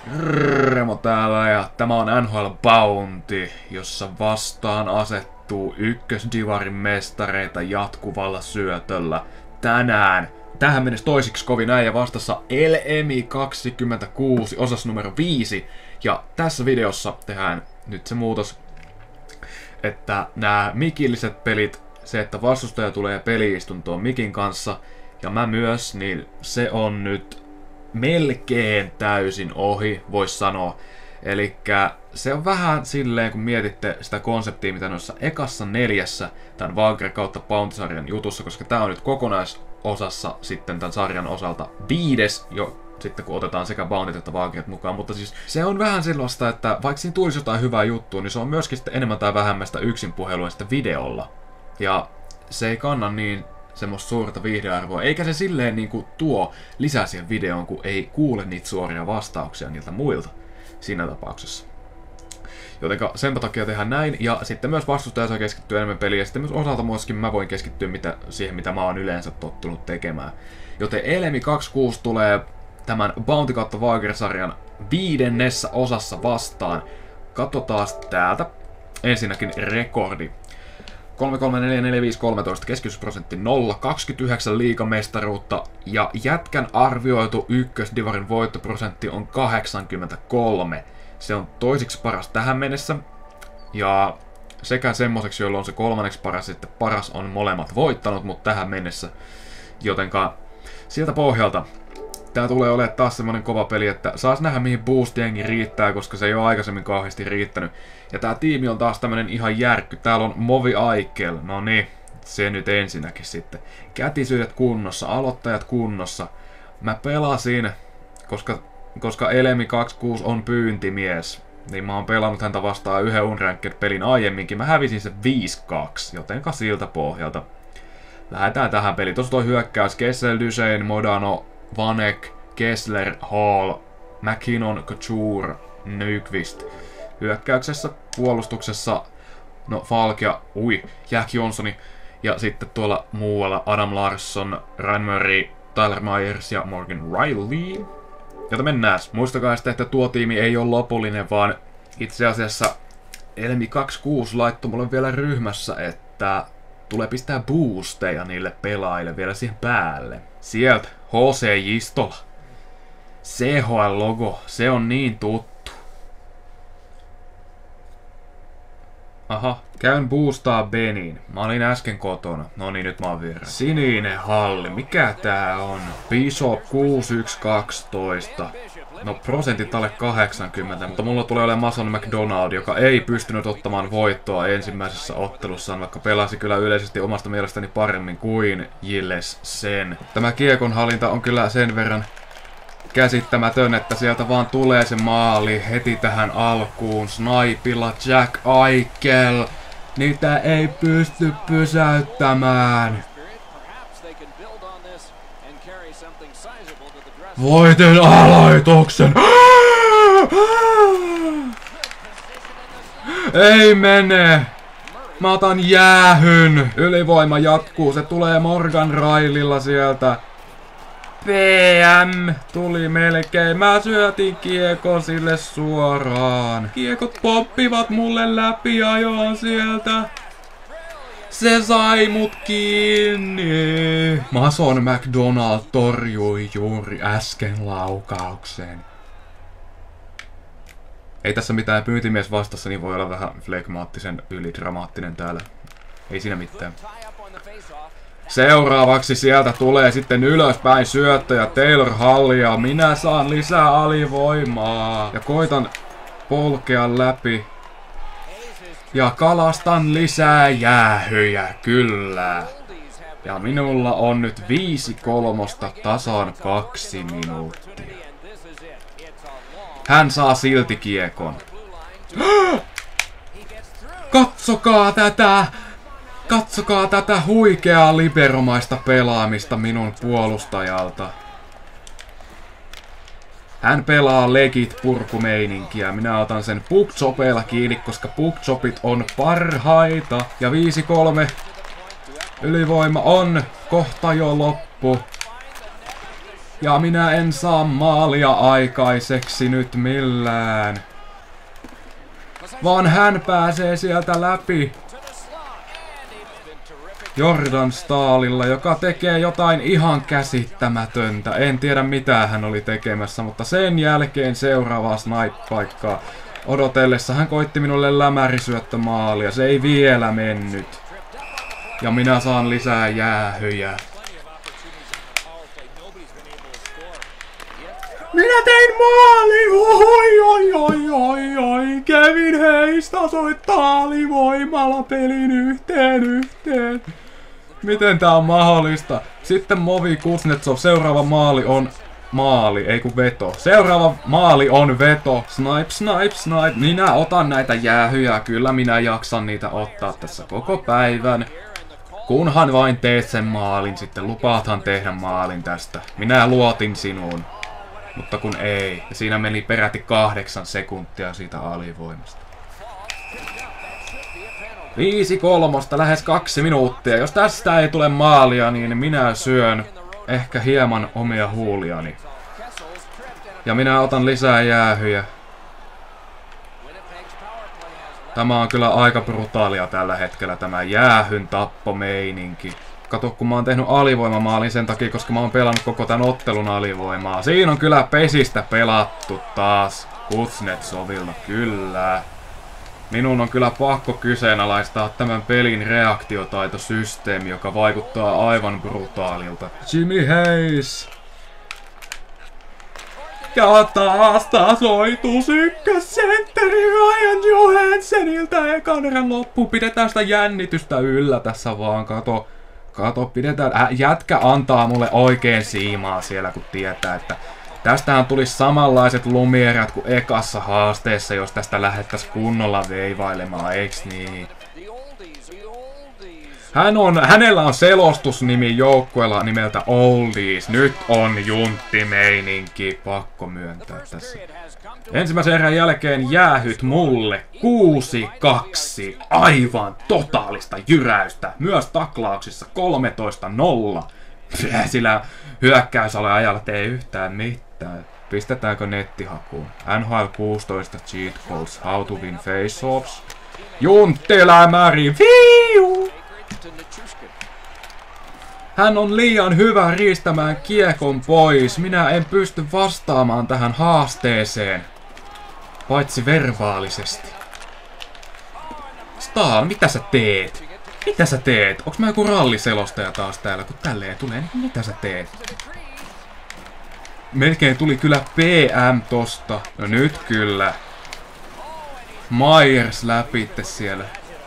Remo täällä ja tämä on NHL Bounty, jossa vastaan asettuu ykkösdivarin mestareita jatkuvalla syötöllä. Tänään tähän mennessä toisiksi kovin äijä vastassa LMI 26 osas numero 5. Ja tässä videossa tehdään nyt se muutos, että nämä mikilliset pelit, se että vastustaja tulee peliistuntoon mikin kanssa ja mä myös, niin se on nyt melkein täysin ohi, vois sanoa. Elikkä se on vähän silleen, kun mietitte sitä konseptia, mitä noissa ekassa 4 tämän Valkyrie kautta Bounty-sarjan jutussa, koska tää on nyt kokonaisosassa sitten tämän sarjan osalta 5. jo sitten kun otetaan sekä Bountyt että Valkyriet mukaan, mutta siis se on vähän sellaista, että vaikka siinä tulisi jotain hyvää juttua, niin se on myöskin sitten enemmän tai vähemmän sitä yksinpuhelua sitten videolla. Ja se ei kanna niin semmoista suurta viihdearvoa, eikä se silleen niinku tuo lisää siihen videoon, kun ei kuule niitä suoria vastauksia niiltä muilta siinä tapauksessa. Jotenka senpä takia tehdään näin, ja sitten myös vastustaja saa keskittyä enemmän peliin, ja sitten myös osalta myöskin mä voin keskittyä siihen, mitä mä oon yleensä tottunut tekemään. Joten LMI 26 tulee tämän Bounty kautta Valkyrie-sarjan 5. osassa vastaan. Katsotaan täältä ensinnäkin rekordi. 3-3-4-4-5-13, keskitysprosentti 0, 29 liigamestaruutta ja jätkän arvioitu ykkösdivarin voittoprosentti on 83. Se on toisiksi paras tähän mennessä ja sekä semmoiseksi, jolla on se kolmanneksi paras, että paras on molemmat voittanut, mutta tähän mennessä. Jotenka siltä pohjalta tää tulee olemaan taas semmonen kova peli, että saas nähdä mihin boostiengi riittää, koska se ei ole aikaisemmin kauheasti riittänyt. Ja tää tiimi on taas tämmönen ihan järkky. Täällä on Movi Aikel, no niin, se nyt ensinnäkin sitten. Kätisyydet kunnossa, aloittajat kunnossa. Mä pelasin, koska LMI 26 on pyyntimies, niin mä oon pelannut häntä vastaan yhden Unranked-pelin aiemminkin. Mä hävisin se 5-2, jotenka siltä pohjalta lähdetään tähän peliin. Tuossa toi hyökkäys Kessel, Duchesne, Modano, Vanek, Kessler, Hall, McKinnon, Couture, Nyqvist. Hyökkäyksessä, puolustuksessa, no Falk ja Jack Johnsoni. Ja sitten tuolla muualla Adam Larsson, Ryan Murray, Tyler Myers ja Morgan Riley. Jota mennään. Muistakaa sitten, että tuo tiimi ei ole lopullinen, vaan itse asiassa LMI 26 laittoi mulle vielä ryhmässä, että tulee pistää boosteja niille pelaajille vielä siihen päälle. Sieltä HC Jistola. CHL-logo, se on niin tuttu. Aha, käyn boostaa Benin. Mä olin äsken kotona. No niin, nyt mä oon vieressä. Sininen halli, mikä tää on? Bishop 6112. No prosentit alle 80, mutta mulla tulee olemaan Mason McDonald, joka ei pystynyt ottamaan voittoa ensimmäisessä ottelussaan, vaikka pelasi kyllä yleisesti omasta mielestäni paremmin kuin Gilles sen. Tämä kiekonhallinta on kyllä sen verran käsittämätön, että sieltä vaan tulee se maali heti tähän alkuun. Snipilla Jack Eichel. Niitä ei pysty pysäyttämään. Voitin aloituksen! Ei mene! Mä otan jäähyn! Ylivoima jatkuu, se tulee Morgan Rileylla sieltä. PM tuli melkein. Mä syötin kiekon sille suoraan. Kiekot poppivat mulle läpi ajoon sieltä. Se sai mut kiinni. Mason McDonald torjui juuri äsken laukauksen. Ei tässä mitään, pyyntimies vastassa, niin voi olla vähän flegmaattisen ylidramaattinen täällä. Ei siinä mitään. Seuraavaksi sieltä tulee sitten ylöspäin syöttöjä Taylor Hallia. Minä saan lisää alivoimaa. Ja koitan polkea läpi. Ja kalastan lisää jäähyjä, kyllä. Ja minulla on nyt 5-3 tasan 2 minuuttia. Hän saa silti kiekon. Katsokaa tätä! Katsokaa tätä huikeaa liberomaista pelaamista minun puolustajalta. Hän pelaa legit purkumeininkiä. Minä otan sen puckchopeilla kiinni, koska puckchopit on parhaita. Ja 5-3. Ylivoima on kohta jo loppu. Ja minä en saa maalia aikaiseksi nyt millään. Vaan hän pääsee sieltä läpi. Jordan Stahlilla, joka tekee jotain ihan käsittämätöntä. En tiedä mitä hän oli tekemässä, mutta sen jälkeen seuraavaa snipe-paikkaa odotellessa hän koitti minulle lämärisyöttömaalia. Se ei vielä mennyt. Ja minä saan lisää jäähyjä. Minä tein maali! Oi, oi, oi, oi, oi. Kevin Hayes tasoittaa alivoimalla pelin yhteen. Miten tää on mahdollista? Sitten Movi Kuznetsov. Seuraava maali on ei kun veto. Seuraava maali on veto. Snipe, snipe, snipe. Minä otan näitä jäähyjä. Kyllä minä jaksan niitä ottaa tässä koko päivän. Kunhan vain teet sen maalin, sitten lupaathan tehdä maalin tästä. Minä luotin sinuun. Mutta kun ei. Ja siinä meni peräti 8 sekuntia siitä alivoimasta. 5-3, lähes 2 minuuttia. Jos tästä ei tule maalia, niin minä syön ehkä hieman omia huuliani. Ja minä otan lisää jäähyjä. Tämä on kyllä aika brutaalia tällä hetkellä, tämä jäähyn tappomeininki. Kato, kun mä oon tehnyt alivoimamaalin sen takia, koska mä oon pelannut koko tän ottelun alivoimaa. Siinä on kyllä pesistä pelattu taas Kuznetsovilla, kyllä. Minun on kyllä pakko kyseenalaistaa tämän pelin reaktiotaitosysteemi, joka vaikuttaa aivan brutaalilta. Jimmy Hayes! Ja taas tasoitus ykkössentteri Ryan Johansenilta ekan erän loppuun. Pidetään sitä jännitystä yllä tässä vaan, kato, pidetään. Jätkä antaa mulle oikein siimaa siellä, kun tietää, että tästähän tulisi samanlaiset lumierat kuin ekassa haasteessa, jos tästä lähdettäisiin kunnolla veivailemaan, eiks niin? Hänellä on selostusnimi joukkueella nimeltä Oldies. Nyt on junttimeininki, pakko myöntää tässä. Ensimmäisen erän jälkeen jäähyt mulle 6-2. Aivan totaalista jyräystä. Myös taklauksissa 13-0. Sillä hyökkäysaleajalla tee yhtään mitään. Pistetäänkö nettihakuun? NHL 16 Cheat Codes, How to Win Face-Offs. Junttilämäri, viiu! Hän on liian hyvä riistämään kiekon pois. Minä en pysty vastaamaan tähän haasteeseen. Paitsi verbaalisesti. Stahl, mitä sä teet? Mitä sä teet? Onks mä joku ralliselostaja taas täällä, kun tälleen tulee? Mitä sä teet? Melkein tuli kyllä PM tosta. No nyt kyllä. Myers läpitte siellä.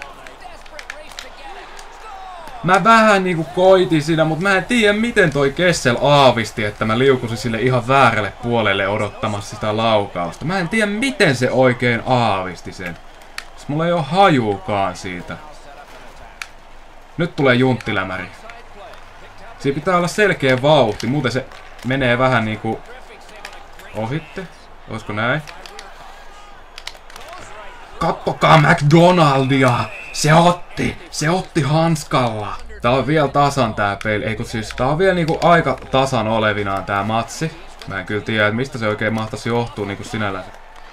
Mä vähän niinku koitin siinä, mutta mä en tiedä miten toi Kessel aavisti, että mä liukusin sille ihan väärälle puolelle odottamassa sitä laukausta. Mä en tiedä miten se oikein aavisti sen. Mulla ei oo hajuukaan siitä. Nyt tulee junttilämäri. Siinä pitää olla selkeä vauhti, muuten se menee vähän niinku ohitte. Oisko näin? Kattokaa McDonaldia! Se otti hanskalla. Tää on vielä tasan tää peli. Eikö siis, tää on vielä niinku aika tasan olevinaan tää matsi. Mä en kyllä tiedä, että mistä se oikein mahtaisi johtua niinku sinällään.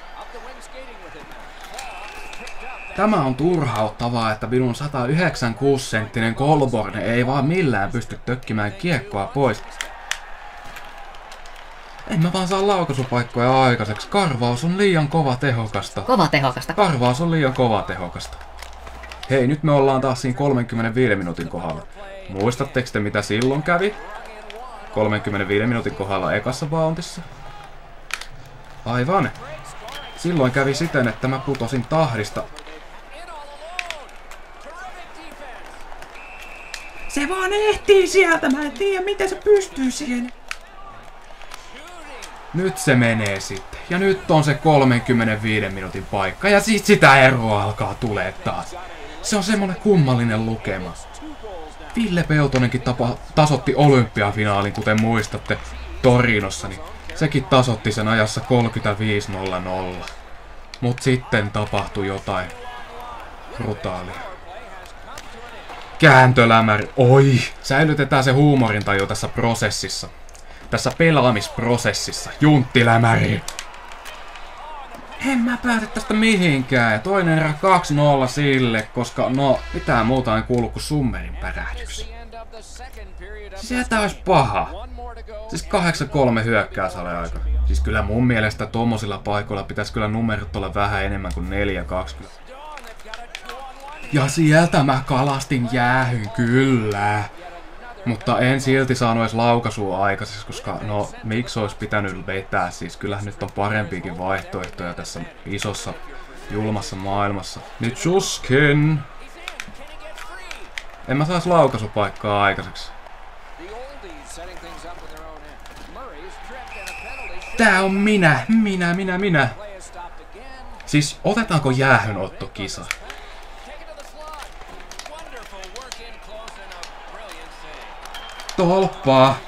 Tämä on turhauttavaa, että minun 196-senttinen Colborne ei vaan millään pysty tökkimään kiekkoa pois. En mä vaan saa laukaisupaikkoja aikaiseksi. Karvaus on liian tehokasta. Karvaus on liian tehokasta. Hei, nyt me ollaan taas siinä 35 minuutin kohdalla. Muistatteko te mitä silloin kävi? 35 minuutin kohdalla ekassa bountissa. Aivan. Silloin kävi siten, että mä putosin tahdista. Se vaan ehtii sieltä, mä en tiedä miten se pystyy siihen. Nyt se menee sitten. Ja nyt on se 35 minuutin paikka. Ja sit sitä eroa alkaa tulee taas. Se on semmonen kummallinen lukema. Ville Peltonenkin tasotti olympiafinaalin, kuten muistatte, Torinossa. Niin sekin tasotti sen ajassa 35.00. Mut sitten tapahtui jotain brutaalia. Kääntölämäri. Oi! Säilytetään se huumorintaju tässä prosessissa. tässä pelaamisprosessissa. Junttilämäri. En mä pääse tästä mihinkään. Ja toinen erä 2-0 sille, koska no, mitään muuta ei kuulu kuin summerin pärähdys. Sieltä olisi paha. Siis 8-3 hyökkäysaleaika. Siis kyllä mun mielestä tommosilla paikoilla pitäisi kyllä numerot olla vähän enemmän kuin 4-20. Ja sieltä mä kalastin jäähyn, kyllä. Mutta en silti saanut edes laukaisua aikaiseksi, koska no miksi olisi pitänyt vetää, siis kyllähän nyt on parempiakin vaihtoehtoja tässä isossa, julmassa maailmassa. Nichushkin! En mä sais laukaisupaikkaa aikaiseksi. Tää on minä! Siis otetaanko jäähynottokisa? Tolppaa!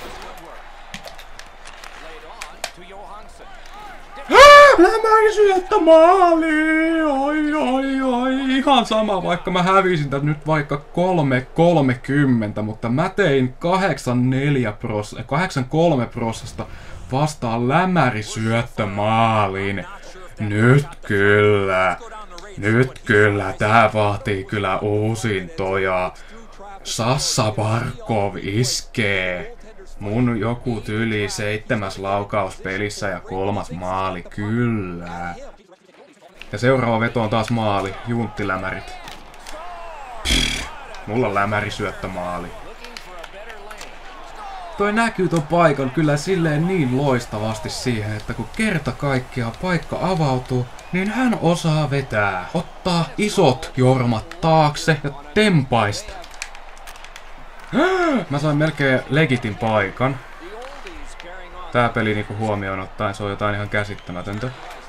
Lämäri syöttö maali! Oi, ihan sama, vaikka mä hävisin tät nyt vaikka 3-30, mutta mä tein 83% vastaan lämäri syöttö maaliin. Nyt kyllä, tää vaatii kyllä uusintoja. Sassa Barkov iskee. Mun joku tyli 7. laukaus pelissä ja 3. maali, kyllä. Ja seuraava veto on taas maali, junttilämärit. Mulla on lämäri syöttömaali. Toi näkyy ton paikan kyllä silleen niin loistavasti siihen, että kun kerta kaikkiaan paikka avautuu, niin hän osaa vetää, ottaa isot jormat taakse ja tempaista. Mä sain melkein legitin paikan. Tää peli niinku huomioon ottaen, se on jotain ihan käsittämätöntä.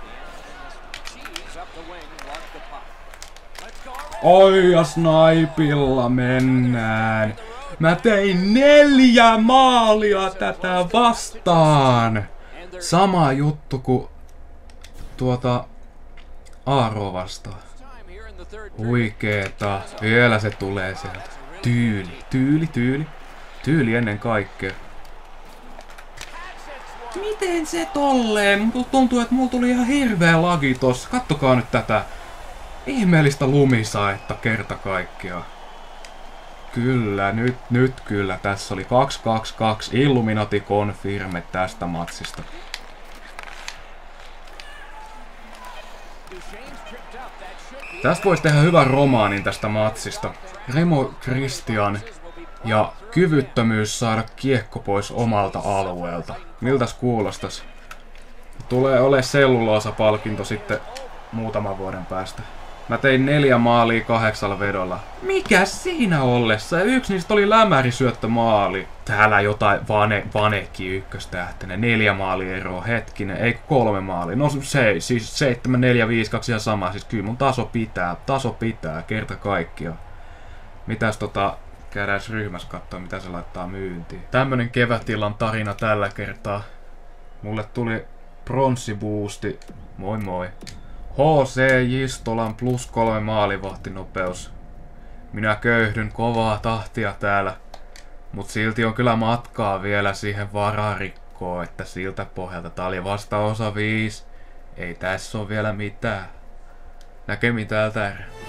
Oi ja snaipilla mennään. Mä tein 4 maalia tätä vastaan. Sama juttu kuin Aaro vastaan. Huikeeta. Vielä se tulee sieltä. Tyyli ennen kaikkea. Miten se tolleen? Tuntuu, että mulla tuli ihan hirveä lagi tossa. Kattokaa nyt tätä ihmeellistä lumisaetta kerta kaikkiaan. Kyllä, nyt kyllä. Tässä oli 2-2-2 Illuminati Confirme tästä matsista. Tästä voisi tehdä hyvän romaanin tästä matsista. Remo Christian ja kyvyttömyys saada kiekko pois omalta alueelta. Miltäs kuulostas? Tulee ole selluloosa-palkinto sitten muutaman vuoden päästä. Mä tein 4 maalia 8 vedolla. Mikäs siinä ollessa? Ja yksi niistä oli lämärisyöttömaali. Täällä jotain Vanekki ykköstähtinen. 4 maalia eroa, hetkinen. Ei 3 maalia. No se, siis 7, 4, 5, 2 ihan sama. Siis kyllä mun taso pitää kerta kaikkiaan. Mitäs käydään ryhmässä katsoa, mitä se laittaa myyntiin. Tämmönen kevätillan tarina tällä kertaa. Mulle tuli pronssiboosti. Moi moi. HC Jistolan +3 maalivahtinopeus. Minä köyhdyn kovaa tahtia täällä. Mut silti on kyllä matkaa vielä siihen vararikkoon, että siltä pohjalta tää oli vasta osa 5. Ei tässä oo vielä mitään. Näkemiin täältä erää.